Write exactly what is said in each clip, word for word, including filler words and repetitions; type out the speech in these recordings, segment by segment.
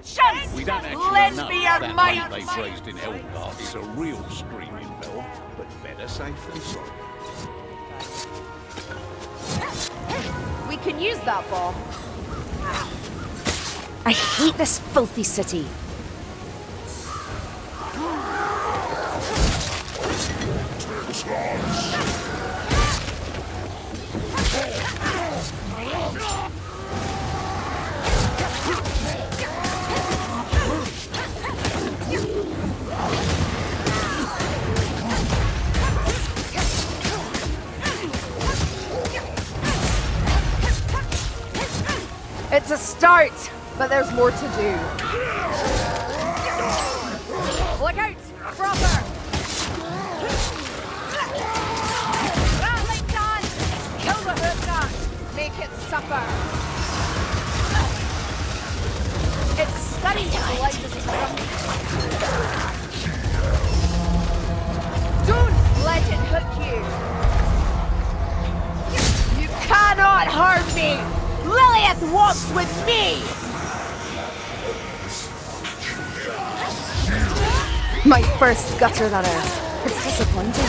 chance! We don't actually Lend know me your that might! they've raised in Elgard is a real screaming bell, but better safe than sorry. We can use that bomb. I hate this filthy city. It's a start, but there's more to do. Look out! Brother! Rattling gun! Kill the hookah! Make it suffer! It's stunning to the light as it comes. Don't let it hook you! You cannot harm me! Lilith walks with me! My first gutter runner. It's disappointing.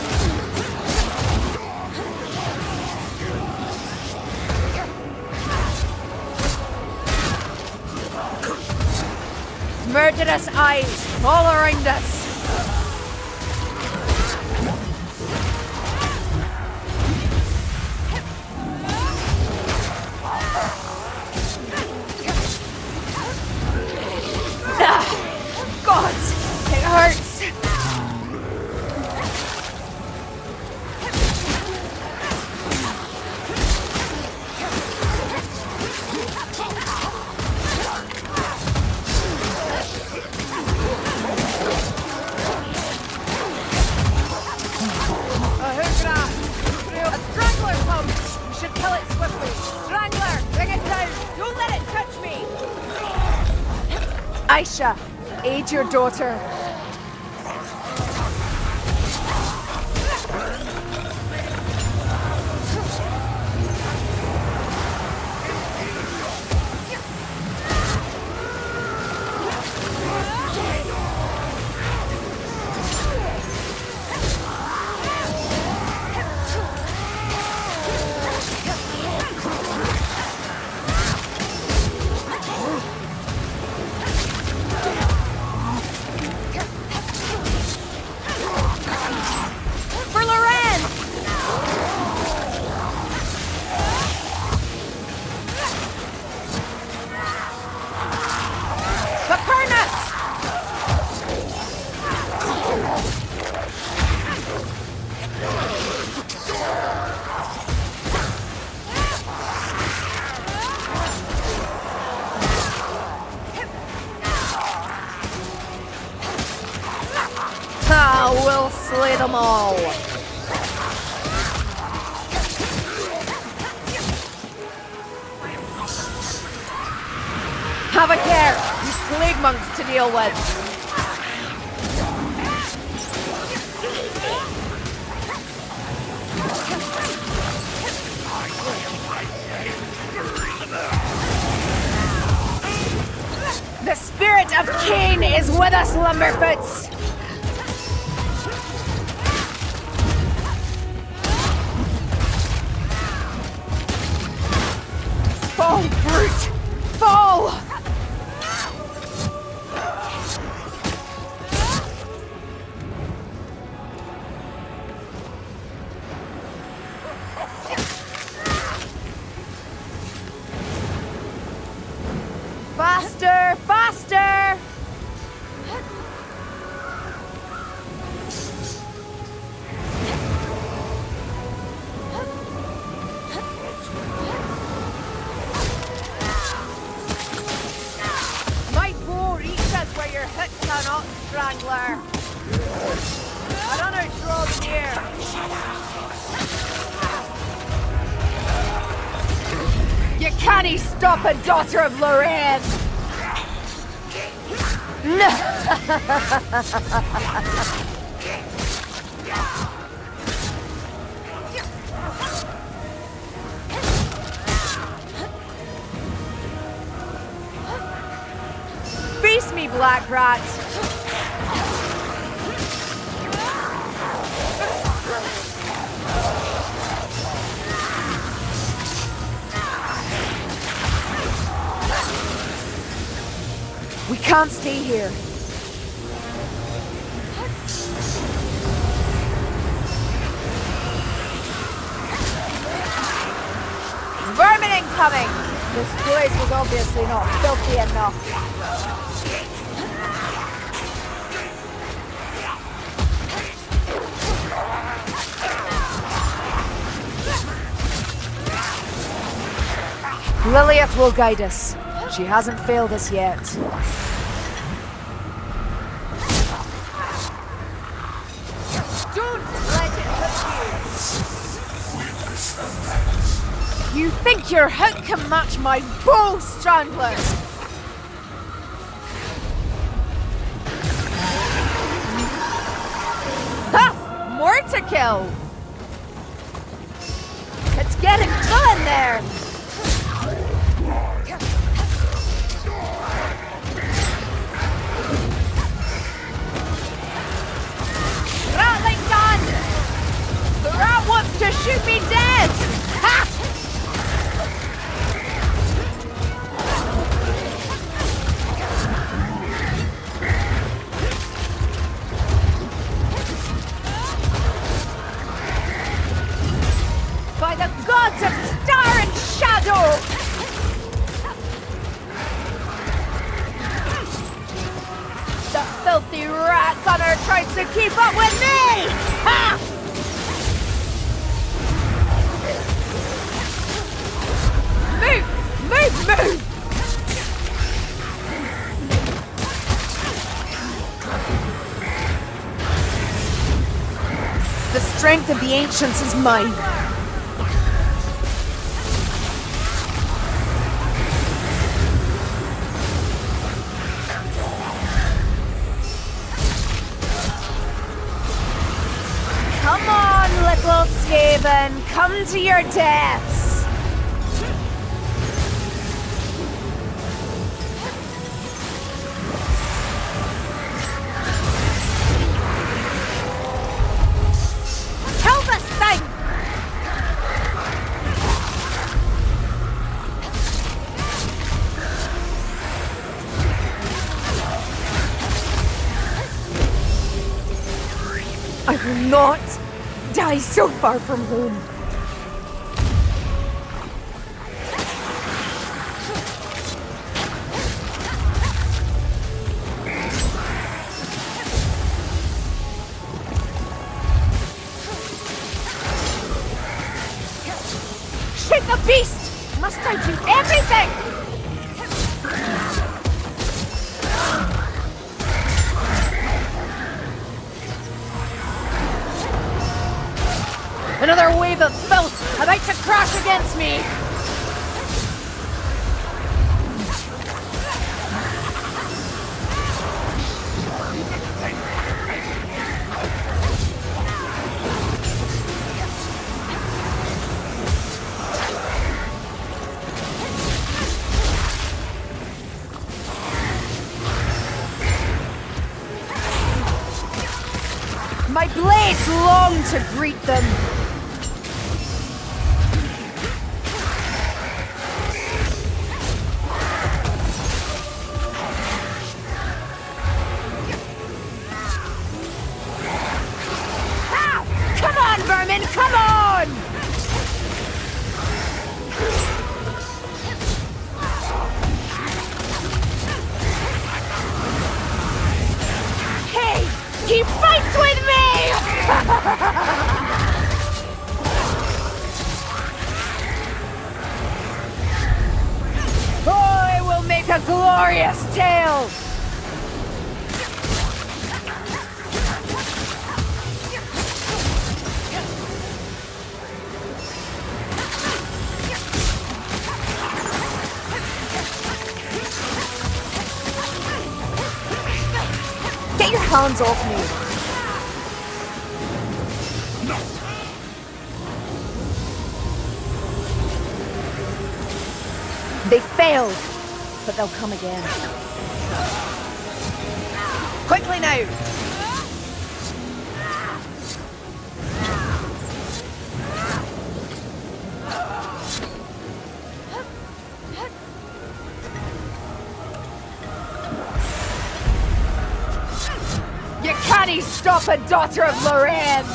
Murderous eyes all around us. God, it hurts. Aisha, aid your daughter. We'll slay them all. Have a care, these plague monks to deal with. The spirit of Cain is with us, Lumberfoots. Fall, brute! Fall! Faster! Faster! Cannot, Strangler. I don't know, draw near. You can't stop a daughter of Lorraine. black rat! We can't stay here. Vermin incoming! This place was obviously not filthy enough. Lilith will guide us. She hasn't failed us yet. Don't let it hit you! You think your hook can match my bow, Strangler? Ha! More to kill! It's getting fun there! Rattling gun! The rat wants to shoot me dead! Ha! By the gods of Star and Shadow! The filthy rat gunner tries to keep up with me! Ha! Move! Move! Move! The strength of the ancients is mine. Come on, little Skaven, come to your deaths! Kill this thing! I will not die so far from home. Shoot the beast! Must I do everything? Another wave of filth about to crash against me! My blades long to greet them! Come on, vermin, come on! Hey, he fights with me! I will make a glorious tale! Get your hands off me. They failed, but they'll come again. Quickly now! You can't stop a daughter of Lorraine!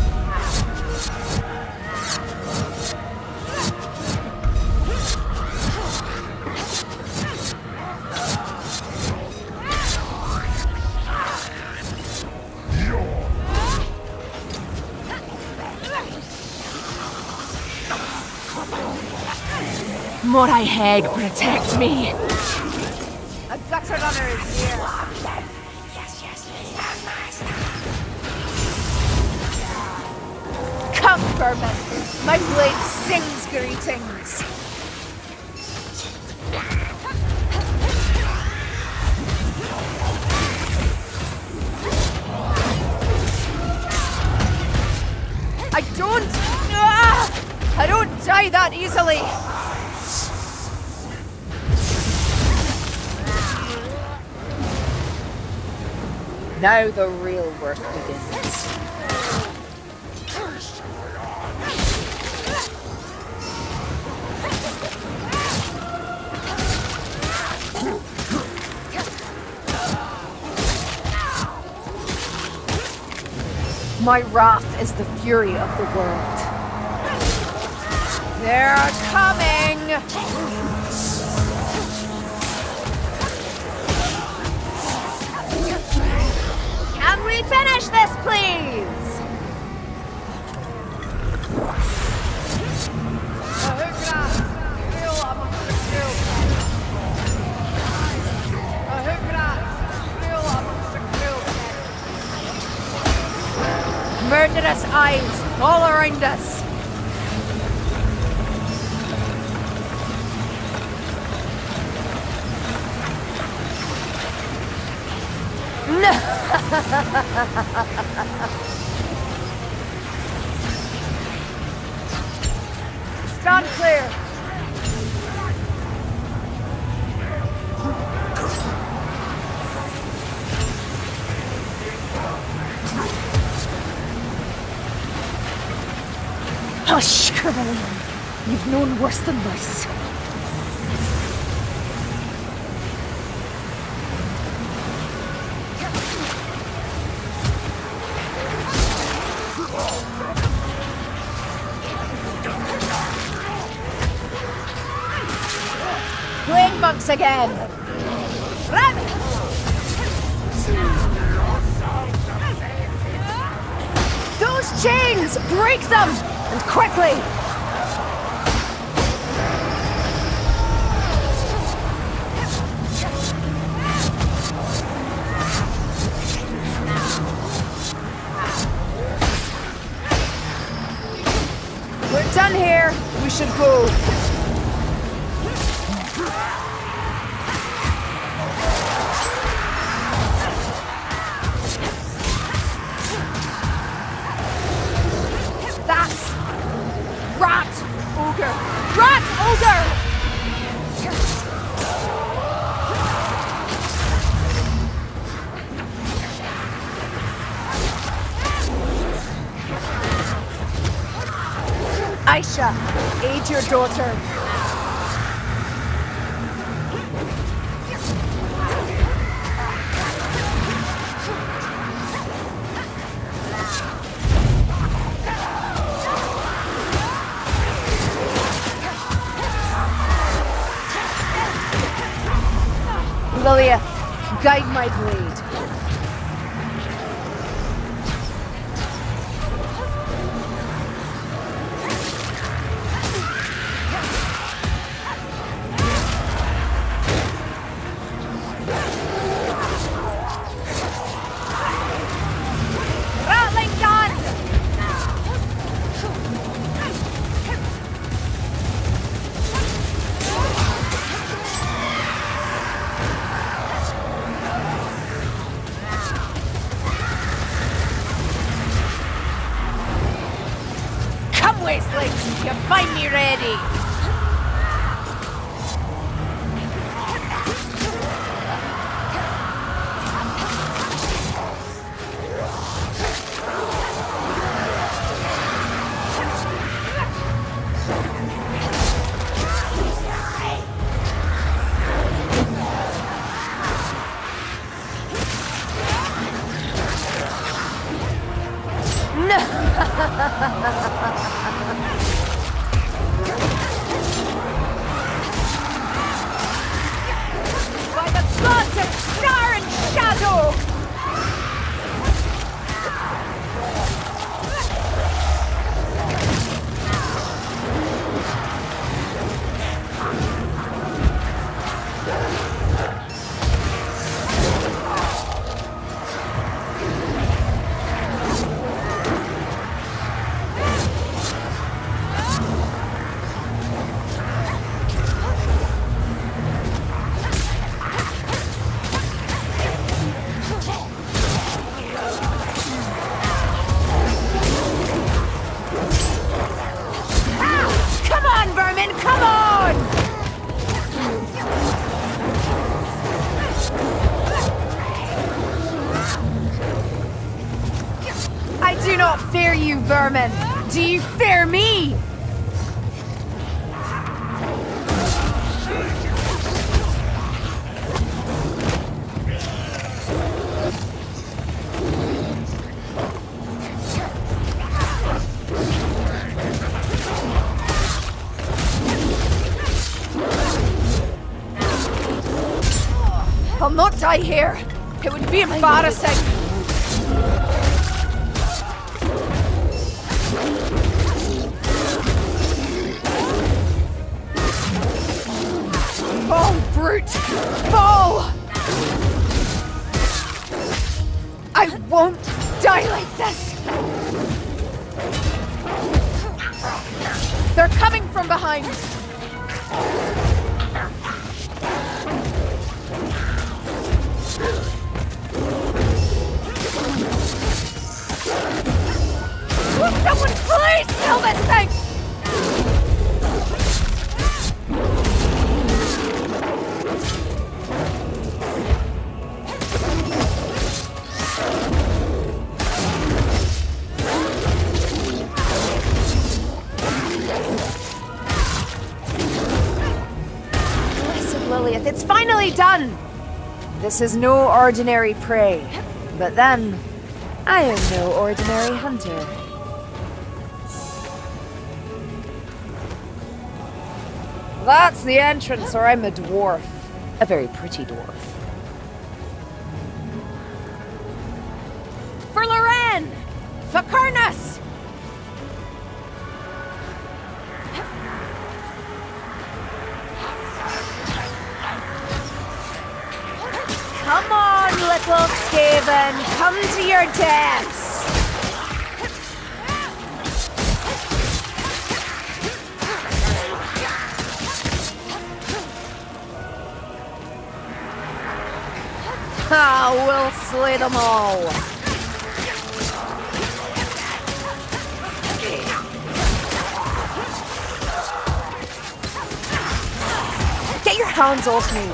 Morai Heg, protect me! A gutter runner is here! Yes, yes, come, vermin! My blade sings greetings! I don't... Ah, I don't die that easily! Now the real work begins. My wrath is the fury of the world. They're coming! Can we finish this, please? Murderous eyes all around us. Stand clear. Hush, Kerbeline. You've known worse than this. Plague monks again! Run! Those chains! Break them! And quickly! We're done here. We should go. That's Rat Ogre! Rat Ogre! Aisha, aid your daughter. Lilia, guide my blade. Rattling gun! Wastelings, you find me ready! do not fear you, vermin. Do you fear me? I'll not die here. It would be embarrassing. Oh, brute! Fall! I won't die like this! They're coming from behind! Will someone please kill this thing? Blessed Lilith, it's finally done! This is no ordinary prey, but then, I am no ordinary hunter. That's the entrance, or I'm a dwarf. A very pretty dwarf. For Loren! For Karnas! Come on, little Skaven! Come to your deaths! Ah, we'll slay them all! Get your hands off me!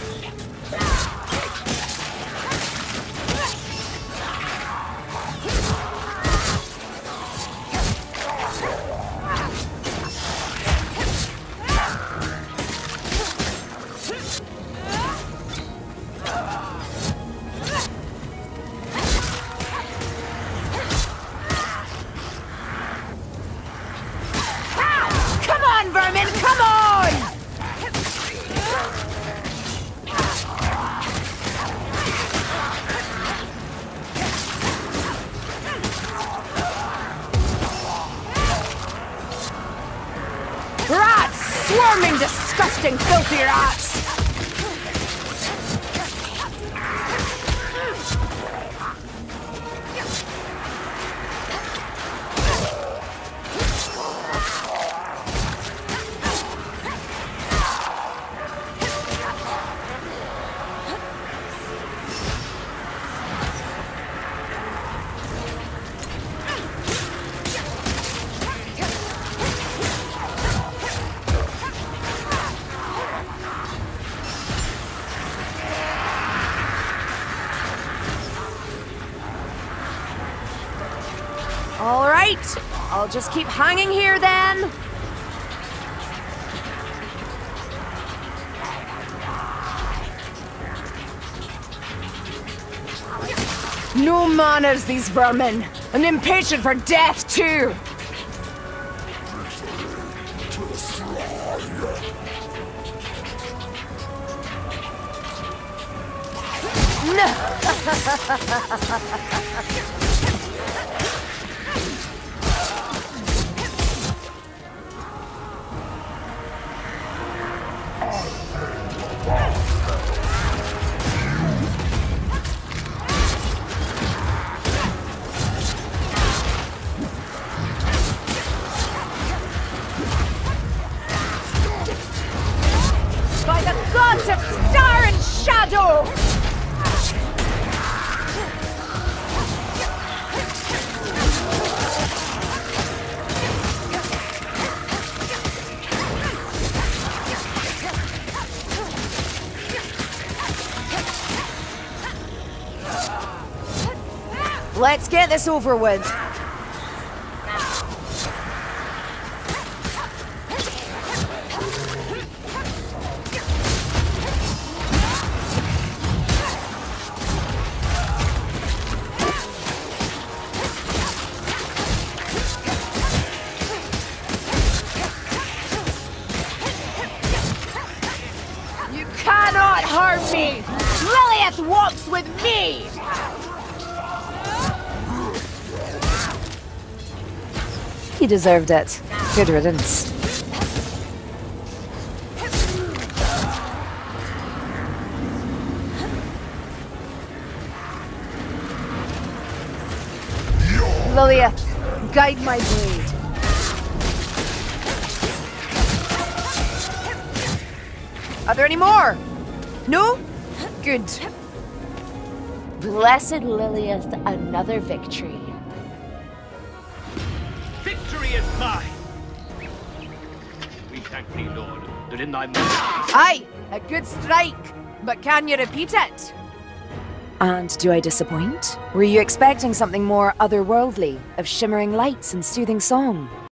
Vermin, come on! Rats! Swarming, disgusting, filthy rats! All right, I'll just keep hanging here then. No manners, these vermin, and impatient for death too. By the gods of Star and Shadow! Let's get this over with. walks with me! He deserved it. Good riddance. Lilith, guide my blade. Are there any more? No? Good. Blessed Lilith, another victory. Victory is mine! We thank thee, Lord, that in thy mercy... Aye, a good strike. But can you repeat it? And do I disappoint? Were you expecting something more otherworldly, of shimmering lights and soothing song?